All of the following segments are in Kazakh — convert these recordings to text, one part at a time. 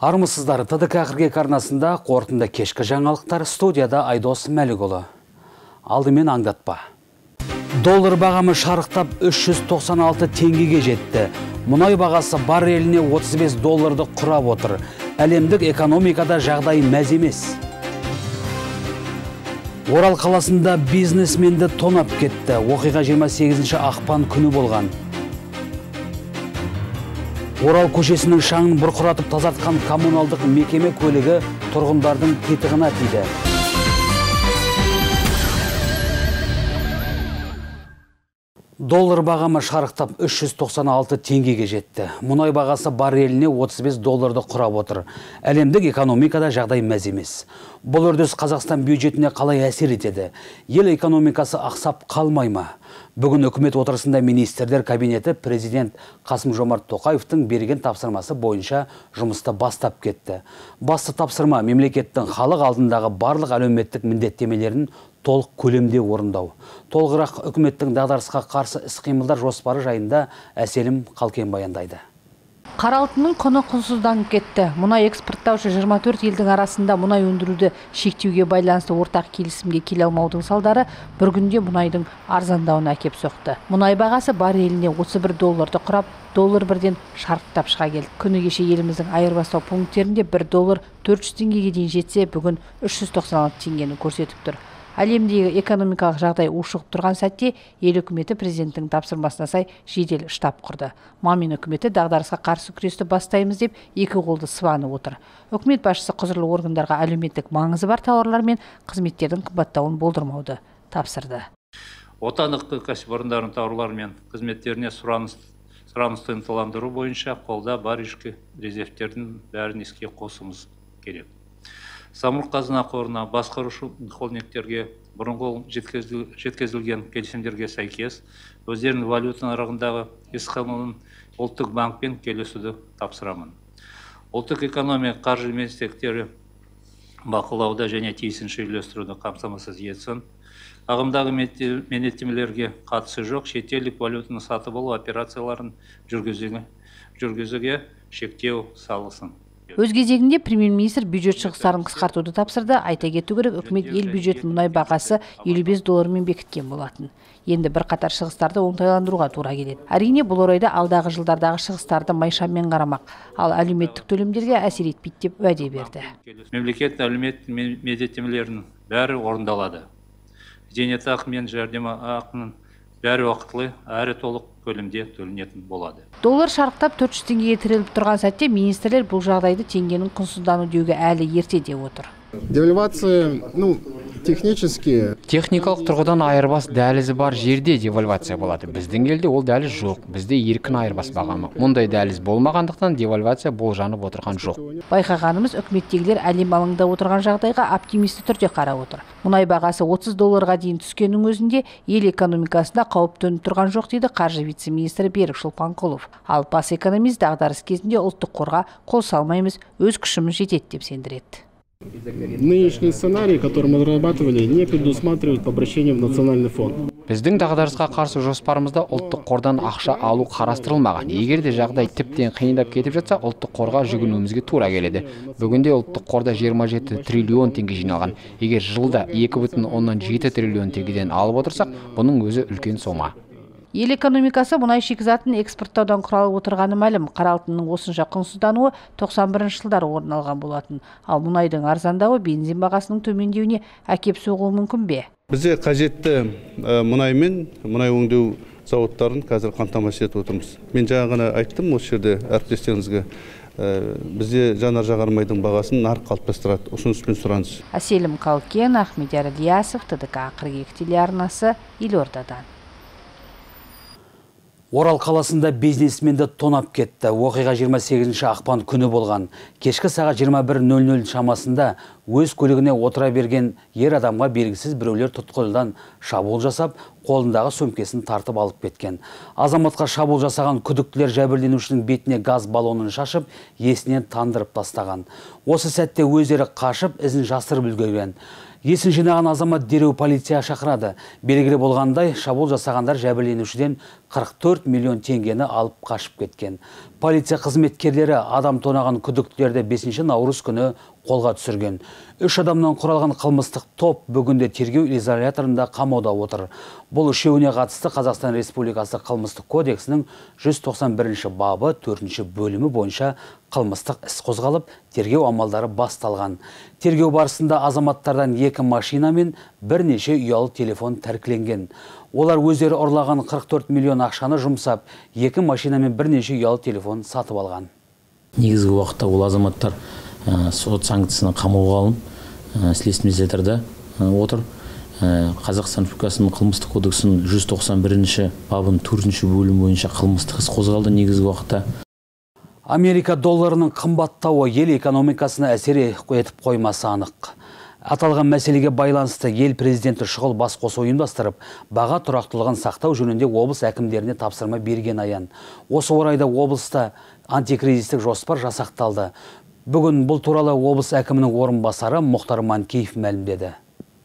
Армысыздар, ТДК қырғек арнасында қорытынды кешкі жаңалықтар, студияда Айдос Мәлікұлы. Алдымен аңдатпа. Доллар бағамы шарықтап 396 теңгеге жетті. Мұнай бағасы барреліне 35 долларды құрап отыр. Әлемдік экономикада жағдай мәз емес. Орал қаласында бизнесменді тонап кетті. Оқиға 28 ақпан күні болған. Орал көшесінің шаңын бұрқыратып тазартқан коммуналдық мекеме көлігі тұрғындардың титығына тиді. Доллар бағамы шарықтап 396 теңгеге жетті. Мұнай бағасы барреліне 35 долларды құрап отыр. Әлемдік экономикада жағдай мәз емес. Бұл үрдіс Қазақстан бюджетіне қалай әсер етеді? Ел экономикасы ақсап қалмай ма? Бүгін үкімет отырысында министрлер кабинеті президент Қасым-Жомарт Тоқаевтың берген тапсырмасы бойынша жұмысты бастап кетті. Басты тапсырма мемлекеттің халық алдындағы барлық әлеуметтік міндеттемелерін толық көлемде орындау. Толығырақ үкіметтің дағдарысқа қарсы іс-қимылдар жоспары жайында Әселім Қалкен баяндайды. Қара алтынның құны құнсызданып кетті. Мұнай экспорттаушы 24 елдің арасында мұнай өндіруді шектеуге байланысты ортақ келісімге келе алмаудың салдары бір күнде мұнайдың арзандауына әкеп соқты. Мұнай бағасы барреліне 31 долларды құрап, доллар бірден шарықтап шыға келді. Күні кеше еліміздің айырбастау пункттерінде 1 доллар 400 теңгеге дейін жетсе, бүгін 396 теңгені көрсетіп тұр. Әлемдегі экономикалық жағдай ушығып тұрған сәтте ел үкіметі президенттің тапсырмасына сай жедел штаб құрды. Мамин үкіметі дағдарысқа қарсы күресті бастаймыз деп екі қолды сыбанып отыр. Үкімет басшысы құзырлы органдарға әлеуметтік маңызы бар тауарлар мен қызметтердің қымбаттауын болдырмауды тапсырды. Отандық кәсіпорындардың тауарлары мен қызметтеріне сұранысты ынталандыру бойынша қолда бар ішкі резервтердің бәрін іске қосуымыз керек. Самұрық қазына қорына басқарушы холдингтерге бұрынғы жеткізілген келісімдерге сәйкес өздерінің валюта нарығындағы іс-қимылын ұлттық банкпен келісуді тапсырамын. Ұлттық экономика қаржы министрліктері бақылауда және тиісінше үйлестіруді қамтамасыз етсін. Ағымдағы міндеттемелерге қатысы жоқ шетелдік валютаны сатып алу операцияларын жүргізуге шектеу салынсын. Өз кезегінде премьер-министр бюджет шығыстарын қысқартуды тапсырды. Айта кету керек, үкімет ел бюджет мұнай бағасы 55 доллармен бекіткен болатын. Енді бірқатар шығыстарды оңтайландыруға тура келеді. Әрине, бұл орайда алдағы жылдардағы шығыстарды майшаммен қарамақ, ал әлеуметтік төлемдерге әсер етпейді деп уәде берді. Мемлекет әлеуметтік міндеттемелерінің бәрі орындалады. Зейнетақы мен жәрдемақының бәрі уақытылы, әрі толық көлемде төленетін болады. Доллар шарықтап 400 теңгеге тіреліп тұрған сәтте министрлер бұл жағдайды теңгенің құнсыздану деуге әлі ерте деп отыр. Девальвация, техникалық тұрғыдан айырбас дәлізі бар жерде девальвация болады. Біздің елде ол дәліз жоқ. Бізде еркін айырбас бағамы. Мұндай дәліз болмағандықтан девальвация болжанып отырған жоқ. Байқағанымыз, үкіметтегілер әлем алаңда отырған жағдайға оптимисті түрде қарап отыр. Мұнай бағасы 30 долларға дейін түскеннің өзінде ел экономикасында қауіп төніп тұрған жоқ дейді қаржы вице-министрі Берік Шолпанқұлов. Ал бас экономист дағдарыс кезінде ұлттық қорға қол салмаймыз, өз күшіміз жетеді деп сендіреді. Нынешний сценарий, который мы разрабатывали, не предусматривает обращение в национальный фонд. Біздің дағдарысқа қарсы жоспарымызда ұлттық қордан ақша алу қарастырылмаған. Егер де жағдай тіптен қиындап кетіп жатса, ұлттық қорға жүгінуімізге тура келеді. Бүгінде ұлттық қорда 27 триллион теңге жиналған. Егер жылда 2,7 триллион теңгеден алып отырсақ, бұның өзі үлкен сома. Ел экономикасы мұнай шикізатын экспорттаудан құралып отырғаны мәлім. Қара алтынның осынша құнсыздануы 91 жылдары орын алған болатын. Ал мұнайдың арзандауы бензин бағасының төмендеуіне әкеп соғуы мүмкін бе? Бізде қажетті мұнай мен мұнай өңдеу зауыттарын қазір қамтамасыз етіп отырмыз. Мен жаңа ғана айттым осы жерде әріптестеріңізге. Бізде жанар-жағармайдың бағасын нарық қалыптастырады, ұсыныс пен сұраныс. Әселім Қалкен, Ахмедияр Ильясов, ТДК қырғек телеарнасы, Елордадан. Орал қаласында бизнесменді тонап кетті. Оқиға 28 ақпан күні болған. Кешкі сағат 21:00 шамасында өз көлігіне отыра берген ер адамға белгісіз біреулер тұтқындан шабуыл жасап, қолындағы сөмкесін тартып алып кеткен. Азаматқа шабуыл жасаған күдіктілер жәбірленушінің бетіне газ баллонын шашып, есінен тандырып тастаған. Осы сәтте өздері қашып, ізін жасырып үлгерген. Есін жинаған азамат дереу полиция шақырады. Белгілі болғандай, шабуыл жасағандар жәбірленушіден 44 миллион теңгені алып қашып кеткен. Полиция қызметкерлері адам тонаған күдіктілерді 5 наурыз күні қолға түсірген. 3 адамнан құралған қылмыстық топ бүгінде тергеу изоляторында қамауда отыр. Бұл үшеуіне қатысты Қазақстан Республикасы қылмыстық кодексінің 191 бабы 4 бөлімі бойынша қылмыстық іс қозғалып, тергеу амалдары басталған. Тергеу барысында азаматтардан 2 машина мен бірнеше ұялы телефон тәркіленген. Олар өздері ұрлаған 44 миллион ақшаны жұмсап, 2 машина мен бірнеше ұялы телефон сатып алған. Негізгі уақытта ол азаматтар сот санкциясына қамауға алынып, следственный изоляторда отыр. Қазақстан Республикасының қылмыстық кодексінің 191 бабының 4 бөлімі бойынша қылмыстық іс қозғалды негізгі уақытта. Америка долларының қымбаттауы ел экономикасына әсер етіп қоймасы анық. Аталған мәселеге байланысты ел президенті шұғыл басқосу ұйымдастырып, баға тұрақтылығын сақтау жөнінде облыс әкімдеріне тапсырма берген аян. Осы орайда облыста антикризистік жоспар жасақталды. Бүгін бұл туралы облыс әкімінің орынбасары Мұхтар Манкеев мәлімдеді.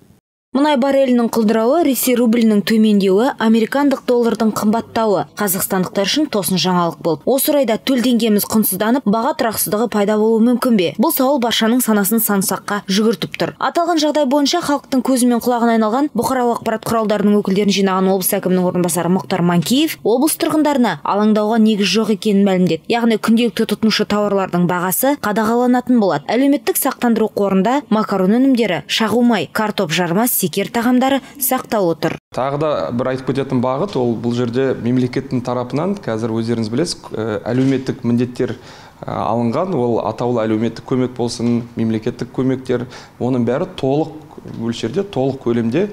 Мұнай баррелінің құлдырауы, Ресей рублінің төмендеуі, американдық доллардың қымбаттауы қазақстандықтар үшін тосын жаңалық болып. Осы орайда төл теңгеміз құнсызданып, баға тұрақсыздығы пайда болуы мүмкін бе? Бұл сауал баршаның санасын сансаққа жүгіртіп тұр. Аталған жағдай бойынша халықтың көзі мен құлағына айналған бұқаралық ақпарат құралдарының өкілдерін жинаған облыс әкімінің орынбасары Мұхтар Манкеев облыс тұрғындарына алаңдауға негіз жоқ екенін мәлімдеді. Яғни күнделікті тұтынушы тауарлардың бағасы қадағаланатын болады. Әлеуметтік сақтандыру қорында макарон өнімдері, шағу май, картоп жарма, секер тағамдары сақтаулы тұр. Тағы да бір айтып кететін бағыт, ол бұл жерде мемлекеттің тарапынан, қазір өздеріңіз білесіз, әлеуметтік міндеттер алынған, ол атаулы әлеуметтік көмек болсын, мемлекеттік көмектер, оның бәрі толық мөлшерде, толық көлемде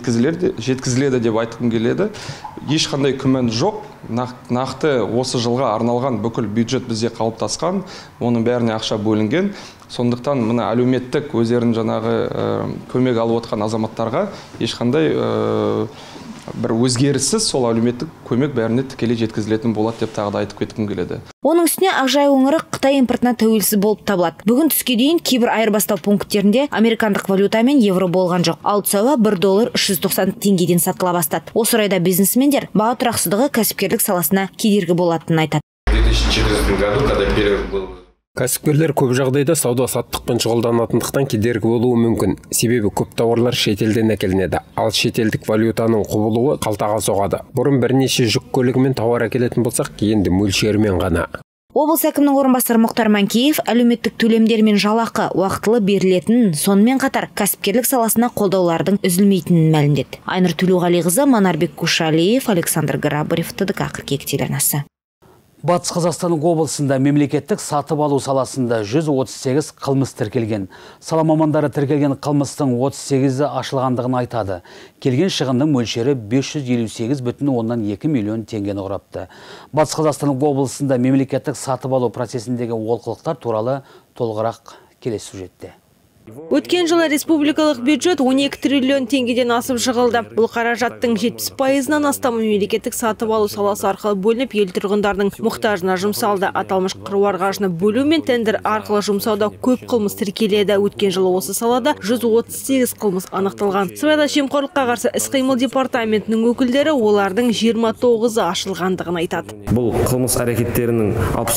жеткізіледі деп айтқым келеді. Ешқандай күмән жоқ, нақты осы жылға арналған бүкіл бюджет бізде қалыптасқан, оның бәріне ақша бөлінген. Сондықтан мына әлеуметтік өздерін жаңағы көмек алып отқан азаматтарға ешқандай бір өзгеріссіз сол әлеуметтік көмек бәріне тікелей жеткізілетін болады деп тағы да айтып кеткім келеді. Оның үстіне Ақжай өңірі Қытай импортына тәуелсіз болып табылады. Бүгін түске дейін кейбір айырбастау пункттерінде американдық валюта мен евро болған жоқ. Ал түсауа $1 390 теңгеден сатыла бастады. Осы орайда бизнесмендер баға тұрақсыздығы кәсіпкерлік саласына кедергі болатынын айтады. 2014 году, когда перерыв был. Кәсіпкерлер көп жағдайда сауда-саттықпен шұғылданатындықтан кедергі болуы мүмкін. Себебі көп тауарлар шетелден әкелінеді. Ал шетелдік валютаның құбылуы қалтаға соғады. Бұрын бірнеше жүк көлігімен тауар әкелетін болсақ, енді мөлшерімен ғана. Облыс әкімінің орынбасары Мұхтар Манкеев әлеуметтік төлемдер мен жалақы уақытылы берілетінін, сонымен қатар кәсіпкерлік саласына қолдаулардың үзілмейтінін мәлімдеді. Айнұр Төлеуғалиқызы, Манарбек Кушалиев, Александр Грабарев, ТДК 42 телеарнасы. Батыс Қазақстан облысында мемлекеттік сатып алу саласында 138 қылмыс тіркелген. Сала мамандары тіркелген қылмыстың 38-і ашылғандығын айтады. Келген шығынның мөлшері 558,2 миллион теңгені құрапты. Батыс Қазақстан облысында мемлекеттік сатып алу процесіндегі олқылықтар туралы толығырақ келесі сюжетте. Өткен жылы республикалық бюджет 12 триллион теңгеден асып жығылды. Бұл қаражаттың 70%-нан астам мемлекеттік сатып алу саласы арқылы бөлініп, ел тұрғындардың мұқтажына жұмсалды. Аталмыш қыруар қаржыны бөлу мен тендер арқылы жұмсауда көп қылмыс тіркеледі. Өткен жылы осы салада 138 қылмыс анықталған. Сыбайлас жемқорлыққа қарсы іс-қимыл департаментінің өкілдері олардың 29-і ашылғандығын айтады. Бұл қылмыс әрекеттерінің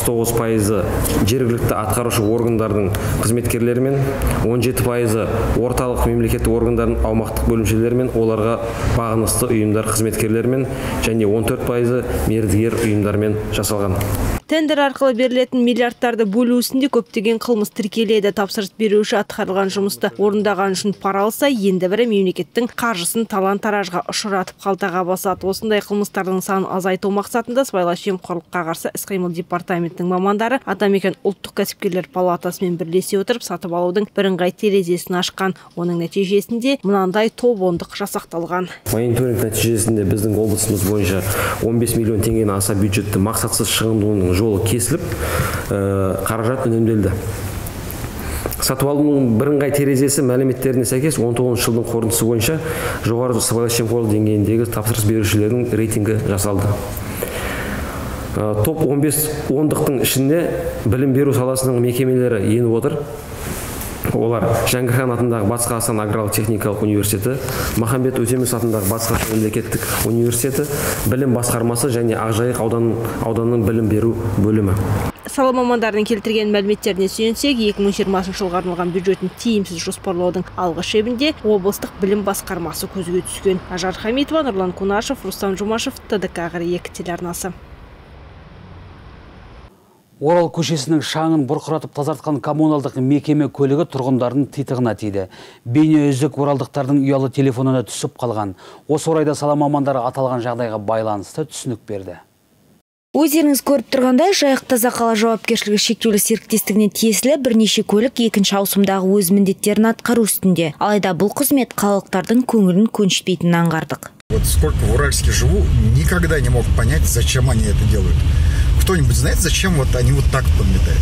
69% жергілікті атқарушы органдардың қызметкерлерімен, 17% орталық мемлекеттік органдардың аумақтық бөлімшелерімен, оларға бағынысты ұйымдар қызметкерлерімен және 14% мердігер ұйымдармен жасалған. Тендер арқылы берілетін миллиардтарды бөлу ісінде көптеген қылмыс тіркеледі. Тапсырыс беруші атқарылған жұмысты орындаған үшін пара алса, енді бірі мемлекеттің қаржысын талан-таражға ұшыратып қалтаға басады. Осындай қылмыстардың санын азайту мақсатында сыбайлас жемқорлыққа қарсы іс-қимыл департаментінің мамандары Атамекен ұлттық кәсіпкерлер палатасымен бірлесе отырып сатып алудың бірыңғай терезесін ашқан. Оның нәтижесінде мынандай топ ондық жасақталған. Мониторинг нәтижесінде біздің облысымыз бойынша 15 миллион теңгені аса бюджетті мақсатсыз шығындауының жолы кесіліп, қаражат үнемделді. Сатып алудың бірыңғай терезесі мәліметтеріне сәйкес 19 жылдың қорытындысы бойынша жоғары сыбайлас жемқорлық деңгейіндегі тапсырыс берушілердің рейтингі жасалды. Топ 15 ондықтың ішінде білім беру саласының мекемелері еніп отыр. Олар Жәңгір хан атындағы Батыс Қазақстан аграрлық техникалық университеті, Махамбет Өтемісов атындағы Батыс Қазақстан мемлекеттік университеті, білім басқармасы және Ақжайық ауданының білім беру бөлімі. Сала мамандарының келтірген мәліметтеріне сүйенсек, 2020 жылға арналған бюджетін тиімсіз жоспарлаудың алғы шебінде облыстық білім басқармасы көзге түскен. Ажар Хамитова, Нұрлан Кунашев, Рустам Жумашев, ТДК 2 телеарнасы. Орал көшесінің шаңын бұрқыратып тазартқан коммуналдық мекеме көлігі тұрғындардың титығына тиді. Бейне үздік оралдықтардың ұялы телефонына түсіп қалған. Осы орайда сала мамандары аталған жағдайға байланысты түсінік берді. Өздеріңіз көріп тұрғандай, Жайық таза қала жауапкершілігі шектеулі серіктестігіне тиесілі бірнеше көлік екінші ауысымдағы өз міндеттерін атқару үстінде. Алайда бұл қызмет қалалықтардың көңілін көншітпейтінін аңғардық. Вот сколько в Уральске живу, никогда не мог понять, зачем они это делают. Кто-нибудь знает, зачем вот они вот так подметают?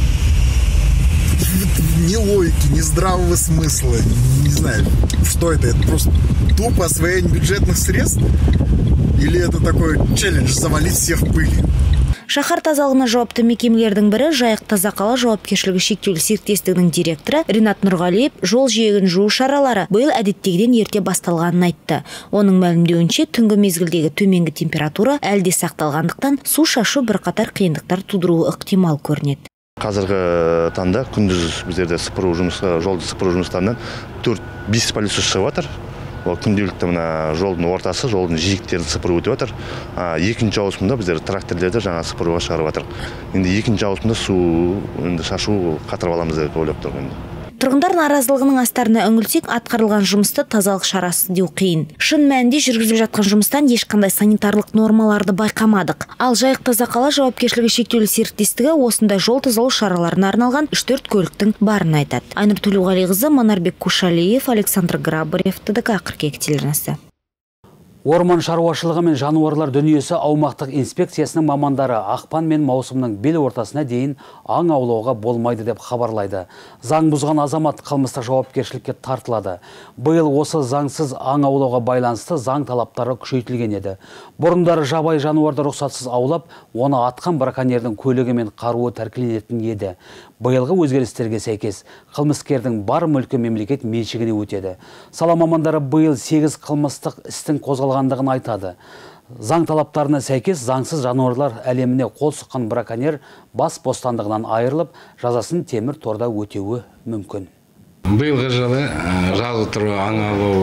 Ни логики, ни здравого смысла, не знаю, что это. Это просто тупо освоение бюджетных средств? Или это такой челлендж завалить всех пылью? Шаһар тазалығына жауапты мекемелердің бірі Жайық таза қала жауапкершілігі шектеулі серіктестігінің директоры Ринат Нұрғалиев жол жиегін жуу шаралары биыл әдеттегіден ерте басталғанын айтты. Оның мәлімдеуінше түнгі мезгілдегі төменгі температура әлде сақталғандықтан су шашу бірқатар қиындықтар тудыруы ықтимал көрінеді. Қазіргі таңда күндіз біздерде жолды сыпыру жұмыстарынан 4-5 полиция шығып жатыр. Күнделікті жолдың ортасы, жолдың жиектерін сыпырып өтіп жатыр. Екінші ауысымда біздер тракторлерді жаңа сыпыруға шығарып жатыр. Енді екінші ауысымда су шашу қатырып аламыз деп ойлап тұрмын. Тұрғындар наразылығының астарына үңілсек, атқарылған жұмысты тазалық шарасы деу қиын. Шын мәнінде жүргізіліп жатқан жұмыстан ешқандай санитарлық нормаларды байқамадық. Ал Жайық таза қала жауапкершілігі шектеулі серіктестігі осындай жол тазалау шараларына арналған 3-4 көліктің барын айтады. Айнұр Төлеуғалиқызы, Манарбек Кушалиев, Александр Грабарев, ТДК 42 телеарнасы. Орман шаруашылығы мен жануарлар дүниесі аумақтық инспекциясының мамандары ақпан мен маусымның бел ортасына дейін аң аулауға болмайды деп хабарлайды. Заң бұзған азамат қылмыстық жауапкершілікке тартылады. Биыл осы заңсыз аң аулауға байланысты заң талаптары күшейтілген еді. Бұрындары жабайы жануарды рұқсатсыз аулап, оны атқан браконьердің көлігі мен қаруы тәркіленетін еді. Биылғы өзгерістерге сәйкес қылмыскердің бар мүлкі мемлекет меншігіне өтеді. Сала мамандары биыл 8 қылмыстық істің қозғалғандығын айтады. Заң талаптарына сәйкес заңсыз жануарлар әлеміне қол сұққан браконьер бас бостандығынан айырылып, жазасын темір торда өтеуі мүмкін. Биылғы жылы жазып тұру аң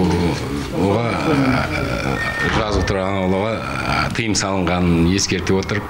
аулауға тыйым салынғанын ескерте отырып,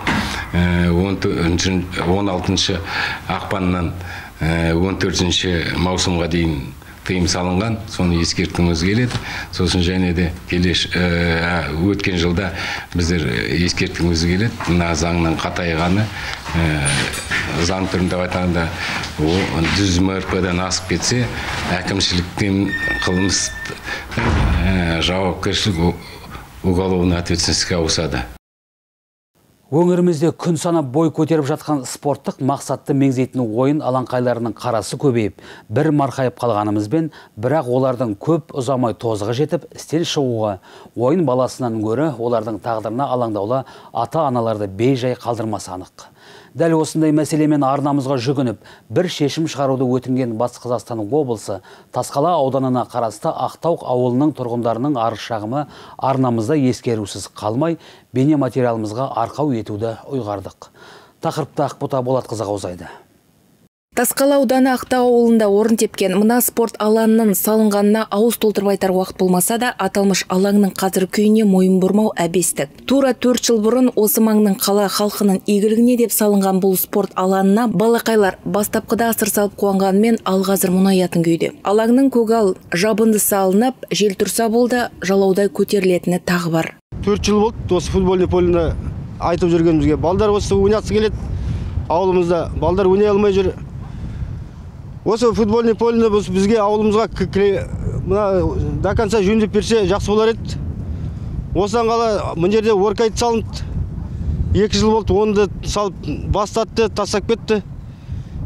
16 ақпаннан 14 маусымға дейін тыйым салынған, соны ескерткіміз келеді. Сосын және де өткен жылда біздер ескерткіміз келеді. Мына заңның қатайғаны, заң түрінде айтқанда, жүз МРП-дан асып кетсе, әкімшіліктен қылмыс жауапкершілік уголовный ответственностьке ауысады. Өңірімізде күн санап бой көтеріп жатқан спорттық мақсатты меңзейтін ойын алаңқайларының қарасы көбейіп, бір марқайып қалғанымызбен, бірақ олардың көп ұзамай тозығы жетіп, істен шығуға, ойын баласынан гөрі олардың тағдырына алаңдаулы ата-аналарды бей-жай қалдырмасы анық. Дәл осындай мәселемен арнамызға жүгініп, бір шешім шығаруды өтінген Батыс Қазақстан облысы Тасқала ауданына қарасты Ақтау ауылының тұрғындарының арыз шағымы арнамызда ескерусіз қалмай, бейне материалымызға арқау етуді ұйғардық. Тақырыпты Ақбота Болатқызы қаузайды. Тасқала ауданы Ақтау ауылында орын тепкен мына спорт алаңының салынғанына ауыз толтырып айтар уақыт болмаса да, аталмыш алаңның қазір күйіне мойын бұрмау әбестік. Тура 4 жыл бұрын осы маңның қала халқының игілігіне деп салынған бұл спорт алаңына балақайлар бастапқыда асыр салып қуанғанымен ал қазір мұңаятын күйде. Алаңның көгал жабындысы алынып, жел тұрса болды, жалаудай көтерілетіні тағы бар. 4 жыл болды осы футбольный поліне айтып жүргенімізге. Балдар осы ойнатысы келеді. Ауылымызда балдар ойнай алмай жүр. Осы футбольный поліне бізге ауылымызға до конца жөндеп берсе жақсы болар еді. Осыдан қала мына жерде оркайт салынды. 2 жыл болды, оны да салып бастатты, тастап кетті.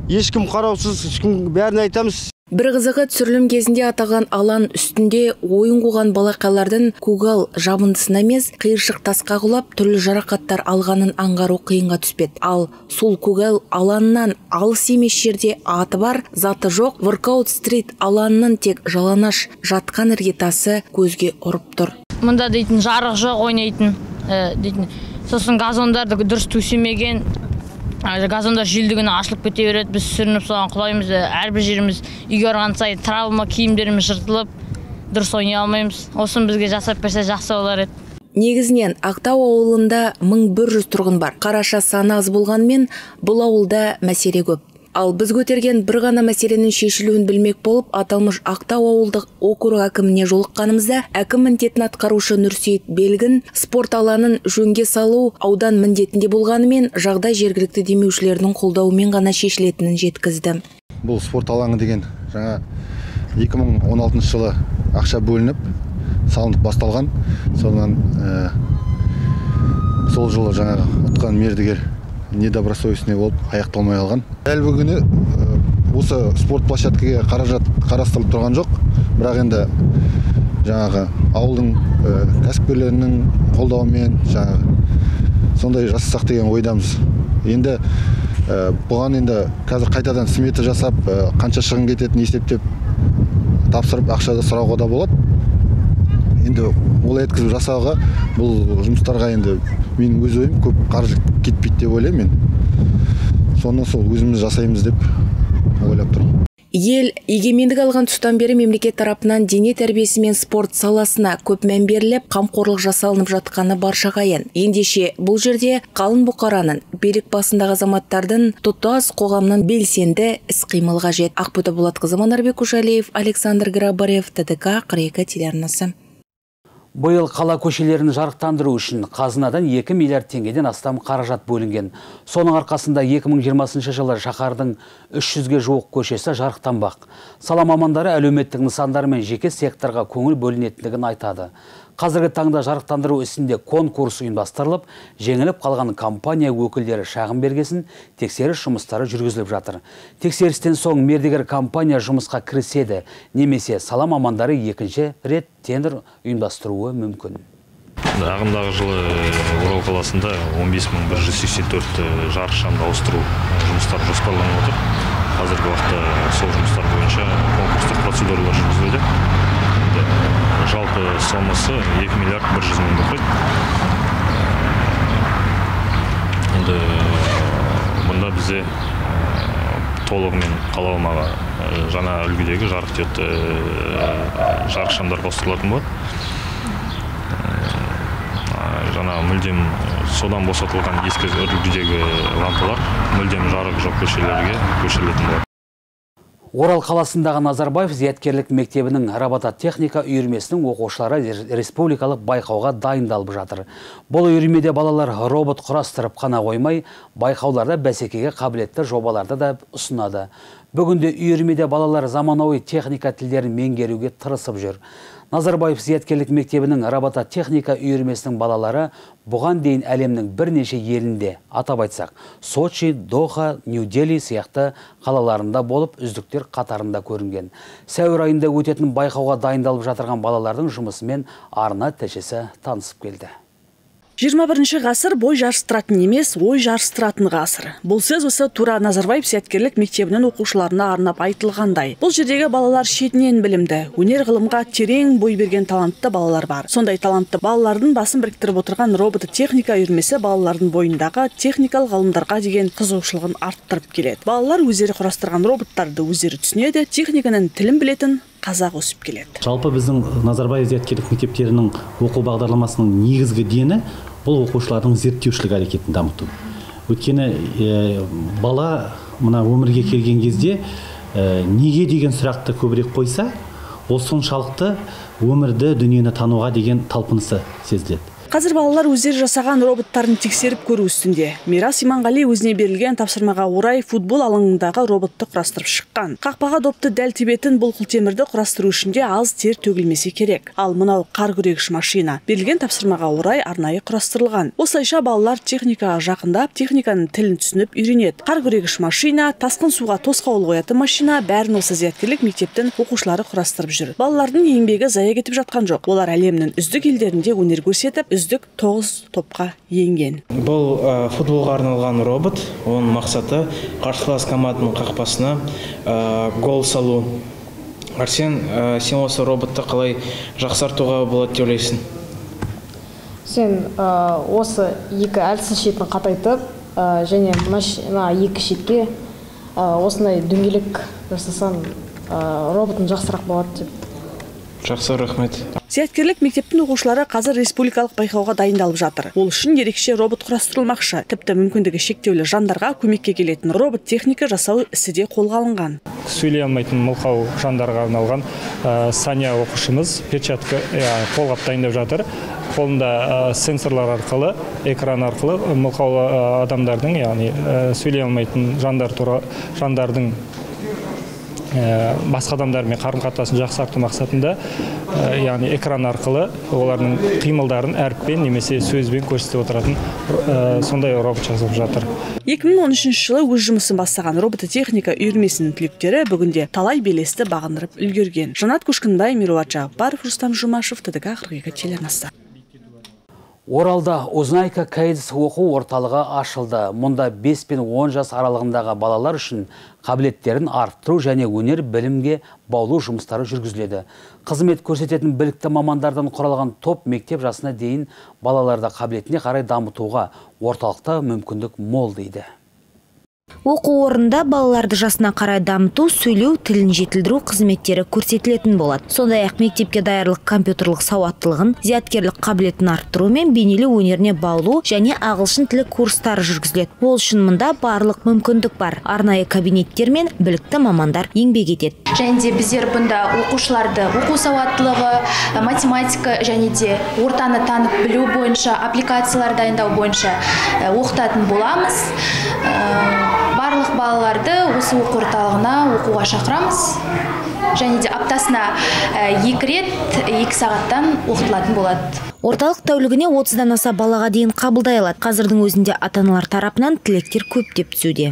ешкім қараусыз, ешкім бәрін айтамыз. Бір қызығы түсірілім кезінде атаған алан үстінде ойын қуған балақайлардың көгал жабындысына емес, қиыршық тасқа құлап түрлі жарақаттар алғанын аңғару қиынға түспеді. Ал сол көгал аланнан алыс емес жерде аты бар, заты жоқ Workout Street аланның тек жалаңаш жатқан іргетасы көзге ұрып тұр. Мұнда дейтін жарық жоқ ойнайтын, дейтін. Сосын газондарды дұрыс төсемеген, газондар желдігіні ашылып кете береді. Біз сүрініп соған құлаймыз. Әрбір жеріміз үйге барған сайын травма киімдеріміз жыртылып, дұрыс ойнай алмаймыз. Осын бізге жасап берсе жақсы болар еді. Негізінен Ақтау ауылында 1100 тұрғын бар. Қараша саны аз болғанмен, бұл ауылда мәселе көп. Ал біз көтерген бір ғана мәселенің шешілуін білмек болып, аталмыш Ақтау ауылдық округ әкіміне жолыққанымызда, әкім міндетін атқарушы Нұрсейіт Белгін спорт алаңын жөнге салу аудан міндетінде болғанымен, жағдай жергілікті демеушілердің қолдауымен ғана шешілетінін жеткізді. Бұл спорт алаңы деген жаңа 2016 жылы ақша бөлініп, салынып басталған. Сонан сол жылы жаңағы ұтқан мердігер недобросовестный болып аяқталмай қалған. Әлі бүгіні осы спорт площадкаға қаражат қарастырылып тұрған жоқ. Бірақ енді жаңағы ауылдың кәсіпкерлерінің қолдауымен жаңағы сондай жасасақ деген ойдамыз. Енді бұған енді қазір қайтадан смета жасап, қанша шығын кететінін есептеп тапсырып ақшада сұрауға да болады. Енді олай еткізіп жасауға бұл жұмыстарға енді менің өз ойым көп қаржы кетпейді деп ойлаймын мен. Соны сол өзіміз жасаймыз деп ойлап тұрмын. Ел егемендік алған тұстан бері мемлекет тарапынан дене тәрбиесі мен спорт саласына көп мән беріліп, қамқорлық жасалынып жатқаны баршаға аян. Ендеше бұл жерде қалың бұқараның, билік басындағы азаматтардың тұтас қоғамның белсенді іс-қимыл қажет. Ақбота Болатқызы, Манарбек Ушалиев, Александр Грабарев, ТДК 42 телеарнасы. Биыл қала көшелерін жарықтандыру үшін қазынадан 2 миллиард теңгеден астам қаражат бөлінген. Соның арқасында 2020 жылы шаһардың 300-ге жуық көшесі жарықтанбақ. Сала мамандары әлеуметтік нысандар мен жеке секторға көңіл бөлінетіндігін айтады. Қазіргі таңда жарықтандыру ісінде конкурс ұйымдастырылып, жеңіліп қалған компания өкілдері шағым бергесін тексеріс жұмыстары жүргізіліп жатыр. Тексерістен соң мердігер компания жұмысқа кіріседі, немесе сала мамандары екінші рет тендер ұйымдастыруы мүмкін. Ағымдағы жылы Орал қаласында 15184 жарық шамды ауыстыру жұмыстары жоспарланып отыр. Қазіргі уақытта сол жұмыстар бойынша конкурстық процедуралар жүргізілуде. Жалпы сомасы 2 миллиард 100 мың құрайды. Енді мұнда бізде толығымен қала аумағы жаңа үлгідегі жарық шамдар қостырылатын болады. Жаңа мүлдем содан босатылған ескі үлгідегі лампалар мүлдем жарық жоқ көшелерге көшірілетін болады. Орал қаласындағы Назарбаев зияткерлік мектебінің робототехника үйірмесінің оқушылары республикалық байқауға дайындалып жатыр. Бұл үйірмеде балалар робот құрастырып қана қоймай, байқауларда бәсекеге қабілетті жобаларды да ұсынады. Бүгінде үйірмеде балалар заманауи техника тілдерін меңгеруге тырысып жүр. Назарбаев зияткерлік мектебінің робототехника үйірмесінің балалары бұған дейін әлемнің бірнеше елінде, атап айтсақ, Сочи, Доха, Нью-Дели сияқты қалаларында болып үздіктер қатарында көрінген. Сәуір айында өтетін байқауға дайындалып жатырған балалардың жұмысымен арна тілшісі танысып келді. 21 ғасыр бой жарыстыратын емес, ой жарыстыратын ғасыр. Бұл сөз осы тура Назарбаев зияткерлік мектебінің оқушыларына арнап айтылғандай. Бұл жердегі балалар шетінен білімді, өнер ғылымға терең бой берген талантты балалар бар. Сондай талантты балалардың басын біріктіріп отырған робототехника үйірмесі балалардың бойындағы техникалық ғылымдарға деген қызығушылығын арттырып келеді. Балалар өздері құрастырған роботтарды өздері түсінеді, техниканың тілін білетін қазақ өсіп келеді. Жалпы біздің Назарбаев зияткерлік мектептерінің оқу бағдарламасының негізгі дені бұл оқушылардың зерттеушілік әрекетін дамыту. Өйткені бала мына өмірге келген кезде неге деген сұрақты көбірек қойса, ол соншалықты өмірді, дүниені тануға деген талпынысы сезіледі. Қазір балалар өздері жасаған роботтарын тексеріп көру үстінде. Мирас Иманғали өзіне берілген тапсырмаға орай футбол алаңындағы роботты құрастырып шыққан. Қақпаға допты дәл тебетін бұл құлтемірді құрастыру үшінде аз тер төгілмесе керек. Ал мынау қар күрегіш машина берілген тапсырмаға орай арнайы құрастырылған. Осылайша балалар техникаға жақындап, техниканың тілін түсініп үйренеді. Қар күрегіш машина, тасқын суға тосқауыл қоятын машина бәрін осы зияткерлік мектептің оқушылары құрастырып жүр. Балалардың еңбегі зая кетіп жатқан жоқ. Олар әлемнің үздік елдерінде өнер көрсетіп, үздік 9 топқа енген. Бұл футболға арналған робот. Оның мақсаты қарсылас команданың қақпасына гол салу. Арсен, сен осы роботты қалай жақсартуға болады деп ойлайсың? Сен осы екі әлсіз шетін қатайтып, және мына екі шетке осындай дөңгелек жасасаң, роботың жақсырақ болады деп. Жақсы, рахмет. Зияткерлік мектептің оқушылары қазір республикалық байқауға дайындалып жатыр. Ол үшін ерекше робот құрастырылмақшы. Тіпті мүмкіндігі шектеулі жандарға көмекке келетін робот техника жасау ісі де қолға алынған. Сөйлей алмайтын мылқау жандарға арналған Саня оқушымыз перчатка қолғап дайындап жатыр. Қолында сенсорлар арқылы, экран арқылы мылқау адамдардың, яғни сөйлей алмайтын жандардың басқа адамдармен қарым-қатынасын жақсарту мақсатында, яғни экран арқылы олардың қимылдарын әріппен немесе сөзбен көрсетіп отыратын сондай робот жасап жатыр. 2013 жылы өз жұмысын бастаған робототехника үйірмесінің түлектері бүгінде талай белесті бағындырып үлгерген. Жанат Көшкінбай, Мируат Жағыпаров, Рустам Жұмашев, ТДК 42 телеарнасы. Оралда Узнайка Кайдс оқу орталығы ашылды. Мұнда 5 пен 10 жас аралығындағы балалар үшін қабілеттерін арттыру және өнер білімге баулу жұмыстары жүргізіледі. Қызмет көрсететін білікті мамандардан құралған топ мектеп жасына дейін балаларды қабілетіне қарай дамытуға орталықта мүмкіндік мол дейді. Оқу орнында балаларды жасына қарай дамыту, сөйлеу, тілін жетілдіру қызметтері көрсетілетін болады. Сондай-ақ мектепке даярлық компьютерлік сауаттылығын, зияткерлік қабілетін арттыру мен бейнелеу өнеріне баулу және ағылшын тілі курстары жүргізіледі. Ол үшін мұнда барлық мүмкіндік бар. Арнайы кабинеттер мен білікті мамандар еңбек етеді. Және де біздер бұнда оқушыларды оқу сауаттылығы, математика және де ортаны танып білу бойынша, аппликациялар дайындау бойынша оқытатын боламыз. Барлық балаларды осы оқу орталығына оқуға шақырамыз. Және де аптасына 2 рет 2 сағаттан оқытылатын болады. Орталық тәулігіне 30-дан аса балаға дейін қабылдай алады. Қазірдің өзінде ата-аналар тарапынан тілектер көптеп түсуде.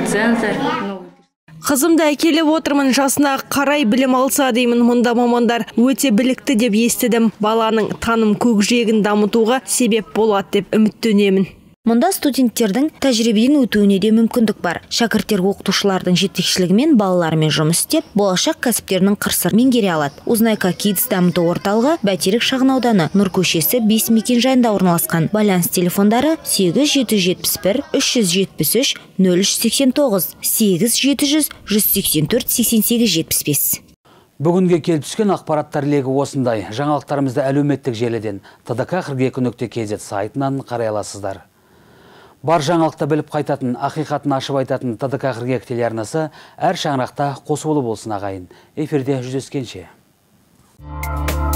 Қызымды әкеліп отырмын, жасына қарай білім алса деймін. Мұнда мамандар өте білікті деп естідім. Баланың таным көкжиегін дамытуға себеп болады деп үміттенемін. Мұнда студенттердің тәжірибеден өтуіне де мүмкіндік бар. Шәкірттер оқытушылардың жетекшілігімен балалармен жұмыс істеп, болашақ кәсіптерінің қыр-сырын меңгере алады. Узнайка Kids дамыту орталығы Бәйтерек шағын ауданы, Нұр көшесі 5 мекен-жайында орналасқан. Байланыс телефондары 8771 373 0389 8700 184 8875. Бүгінге келіп түскен ақпараттар легі осындай. Жаңалықтарымызды әлеуметтік желіден tdk42.kz сайтынан қарай аласыздар. Бар жаңалықты біліп қайтатын, ақиқатын ашып айтатын ТДК 42 телеарнасы әр шаңырақта қосулы болсын ағайын. Эфирде жүздескенше.